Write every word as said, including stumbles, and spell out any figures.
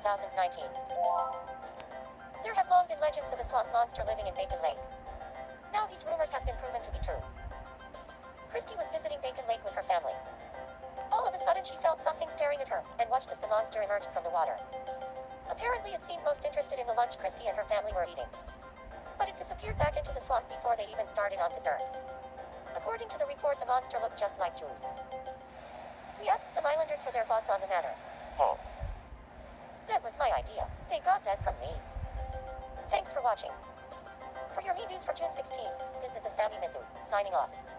thousand nineteen. There have long been legends of a swamp monster living in Bacon Lake. Now these rumors have been proven to be true. Christy was visiting Bacon Lake with her family. All of a sudden she felt something staring at her, and watched as the monster emerged from the water. Apparently it seemed most interested in the lunch Christy and her family were eating. But it disappeared back into the swamp before they even started on dessert. According to the report, the monster looked just like Jules. We asked some islanders for their thoughts on the matter. Huh. That was my idea. They got that from me. Thanks for watching. For your Me News for June sixteenth, this is a Sammy Mizu, signing off.